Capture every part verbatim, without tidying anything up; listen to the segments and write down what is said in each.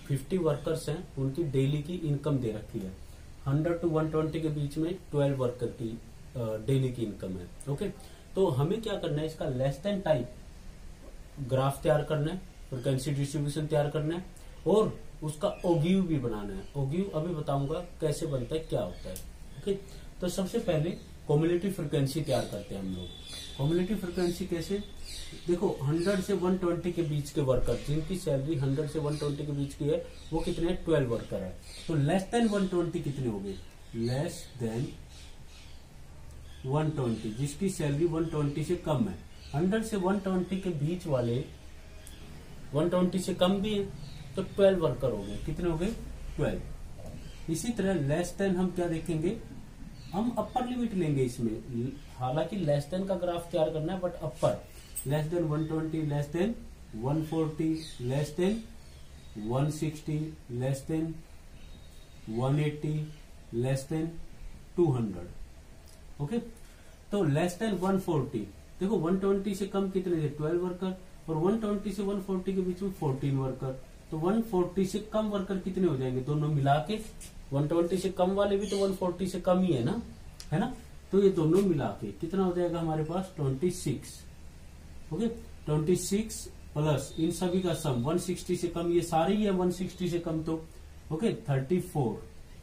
Fifty workers हैं, उनकी daily की इनकम दे रखी है। हंड्रेड टू वन ट्वेंटी के बीच में ट्वेल्व वर्कर की डेली की इनकम है। ओके, तो हमें क्या करना है, इसका लेस देन टाइप ग्राफ तैयार करना है, फ्रीक्वेंसी डिस्ट्रीब्यूशन तैयार करना है और उसका ओगिव भी बनाना है। ओगिव अभी बताऊंगा कैसे बनता है, क्या होता है। ओके, तो सबसे पहले कम्युलेटिव फ्रीक्वेंसी तैयार करते हैं हम लोग। कम्युलेटिव फ्रीक्वेंसी कैसे, देखो हंड्रेड से वन ट्वेंटी के बीच के वर्कर जिनकी सैलरी हंड्रेड से वन ट्वेंटी के बीच की है वो कितने हैं, ट्वेल्व वर्कर है। तो लेस देन वन ट्वेंटी कितने हो गए, लेस देन वन ट्वेंटी, जिसकी सैलरी वन ट्वेंटी से कम है। हंड्रेड से वन ट्वेंटी के बीच वाले वन ट्वेंटी से कम भी है तो ट्वेल्व वर्कर हो गए, कितने हो गए, ट्वेल्व। इसी तरह लेस देन हम क्या देखेंगे, हम अपर लिमिट लेंगे इसमें, हालांकि लेस देन का ग्राफ तैयार करना है but upper, less than one twenty, less than one forty, less than one sixty, less than one eighty, less than two hundred. Okay, तो लेस देन वन फोर्टी, देखो one twenty से कम कितने थे, ट्वेल्व वर्कर, और one twenty से one forty के बीच में फोर्टीन वर्कर। तो वन फोर्टी से कम वर्कर कितने हो जाएंगे, दोनों मिला के, वन ट्वेंटी से कम वाले भी तो वन फोर्टी से कम ही है ना, है ना, तो ये दोनों मिला के कितना हो जाएगा हमारे पास, twenty six. Okay, twenty six plus इन सभी का सम वन सिक्सटी से कम, ये सारे ही है वन सिक्सटी से कम, तो ओके थर्टी फोर,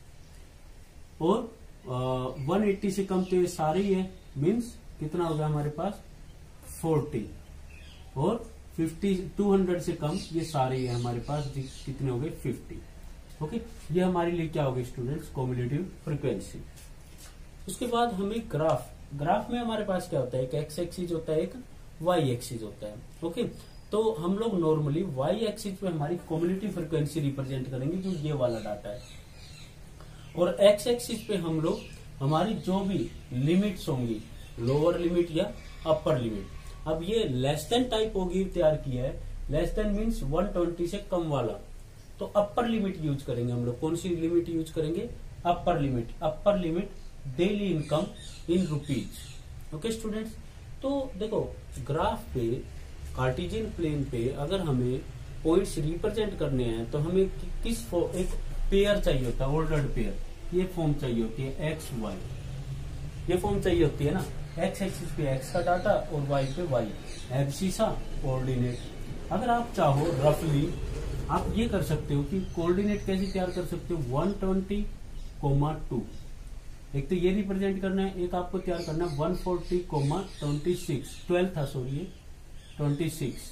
और वन एट्टी से कम तो ये सारे ही है, मीन्स कितना होगा हमारे पास फोर्टी, और फिफ्टी टू हंड्रेड से कम ये सारे ही है हमारे पास, कितने हो गए फिफ्टी। ओके, ये हमारे लिए क्या होगा स्टूडेंट्स, कम्युलेटिव फ्रीक्वेंसी। उसके बाद हमें ग्राफ, ग्राफ में हमारे पास क्या होता है, एक एक्स एक्सिस होता है, एक वाई एक्सिस होता है। ओके, तो हम लोग नॉर्मली वाई एक्सिस पे हमारी कम्युलेटिव फ्रीक्वेंसी रिप्रेजेंट करेंगे, जो ये वाला डाटा है, और एक्स एक्सिस पे हम लोग हमारी जो भी लिमिट्स होंगी, लोअर लिमिट या अपर लिमिट। अब ये लेस देन टाइप होगी तैयार किया है, less than means one twenty से कम वाला, तो अपर लिमिट यूज करेंगे हम लोग। कौन सी लिमिट यूज करेंगे, upper limit. Upper limit daily income in rupees. Okay students, तो देखो ग्राफ पे कार्टेशियन प्लेन पे अगर हमें पॉइंट्स रिप्रेजेंट करने हैं तो हमें कि, किस एक पेयर चाहिए होता है, ऑर्डर्ड पेयर, ये फॉर्म चाहिए होती है, एक्स वाई, ये फॉर्म चाहिए होती है ना, एक्स एक्सिस पे एक्स का डाटा और वाई पे वाई, एब्सिसा कोऑर्डिनेट। अगर आप चाहो रफली आप ये कर सकते हो कि कोऑर्डिनेट कैसे तैयार कर सकते हो, वन ट्वेंटी कोमा टू, एक तो ये रिप्रेजेंट करना है, एक आपको तैयार करना है one forty comma twenty six, twelve था sorry twenty six,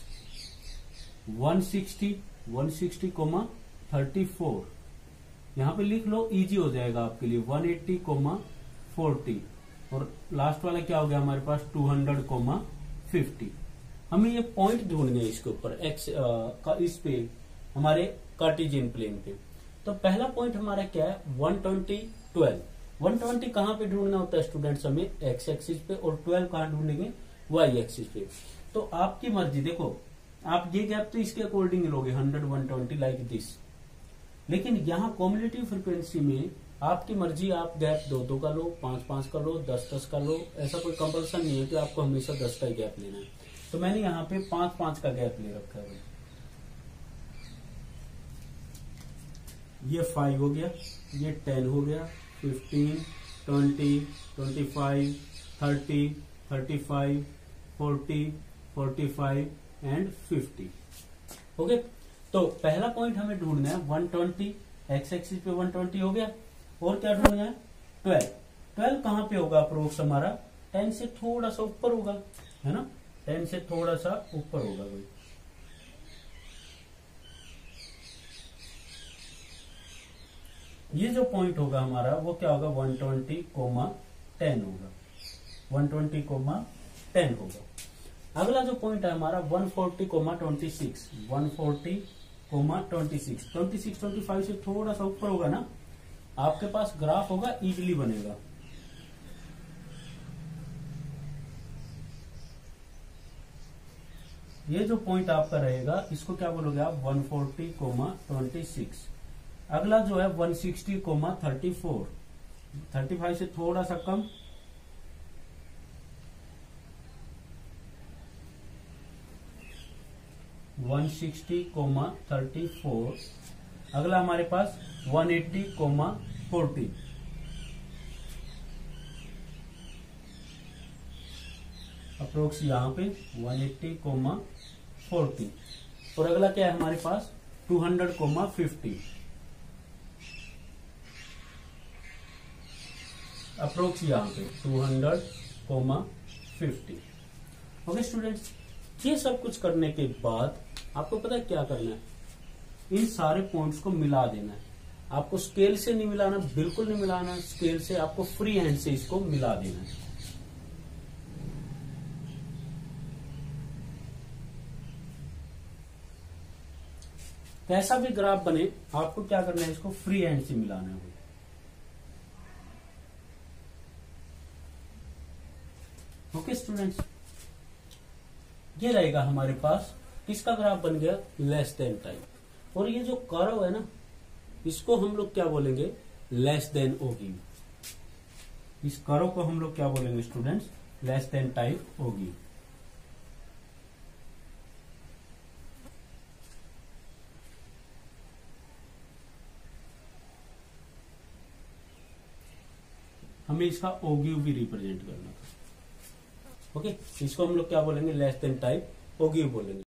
one sixty one sixty comma thirty four, यहाँ पे लिख लो इजी हो जाएगा आपके लिए, वन एट्टी कोमा फोर्टी, और लास्ट वाला क्या हो गया हमारे पास टू हंड्रेड कोमा फिफ्टी। हमें ये पॉइंट ढूंढने हैं इसके ऊपर एक्स का, इस पे हमारे कार्टेशियन प्लेन पे। तो पहला पॉइंट हमारा क्या है, one twenty, twelve. One twenty कहाँ पे ढूंढना होता है स्टूडेंट्स हमें, एक्स एक्सिस पे, और ट्वेल्व कहाँ ढूंढेंगे, वाई एक्सिस पे। तो आपकी मर्जी, देखो आप ये गैप तो इसके अकॉर्डिंग लोगे, hundred one twenty like this, लेकिन यहाँ कम्युलेटिव फ्रीक्वेंसी में आपकी मर्जी, आप गैप दो दो का लो, पांच पांच का लो, दस दस का लो, ऐसा कोई कंपल्सन नहीं है कि आपको हमेशा दस का ही गैप लेना है। तो मैंने यहाँ पे पांच पांच का गैप ले रखा है, ये फाइव हो गया, ये टेन हो गया, fifteen, twenty, twenty five, thirty, thirty five, forty, forty five and fifty. Okay, तो पहला पॉइंट हमें ढूंढना है वन ट्वेंटी, एक्स एक्सिस पे वन ट्वेंटी हो गया, और क्या ढूंढना है, ट्वेल्व। ट्वेल्व कहाँ पे होगा अप्रोक्स हमारा, टेन से थोड़ा सा ऊपर होगा, है ना, टेन से थोड़ा सा ऊपर होगा भाई। ये जो पॉइंट होगा हमारा वो क्या होगा, वन ट्वेंटी कोमा टेन होगा, वन ट्वेंटी कोमा टेन होगा। अगला जो पॉइंट है हमारा one forty comma twenty six, one forty comma twenty six, twenty six twenty five से थोड़ा सा ऊपर होगा ना, आपके पास ग्राफ होगा, इजीली बनेगा। ये जो पॉइंट आपका रहेगा इसको क्या बोलोगे आप, one forty comma twenty six. अगला जो है one sixty comma thirty four, thirty five से थोड़ा सा कम, one sixty comma thirty four, अगला हमारे पास one eighty comma forty, approx यहाँ पे वन एट्टी कोमा फोर्टी। और अगला क्या है हमारे पास two hundred comma fifty, approx यहाँ पे two hundred comma fifty. Okay students, ये सब कुछ करने के बाद आपको पता है क्या करना है, इन सारे पॉइंट्स को मिला देना है। आपको स्केल से नहीं मिलाना, बिल्कुल नहीं मिलाना, स्केल से आपको फ्री हैंड से इसको मिला देना है। कैसा भी ग्राफ बने आपको क्या करना है, इसको फ्री हैंड से मिलाना है। ओके स्टूडेंट्स, ये रहेगा हमारे पास किसका ग्राफ बन गया, लेस देन टाइप। और ये जो कर्व है ना, इसको हम लोग क्या बोलेंगे, लेस देन ओगी। इस कर्व को हम लोग क्या बोलेंगे students, less than type ogive. हमें इसका ओगी भी रिप्रेजेंट करना था। ओके, इसको हम लोग क्या बोलेंगे, लेस देन टाइप ओगी बोलेंगे।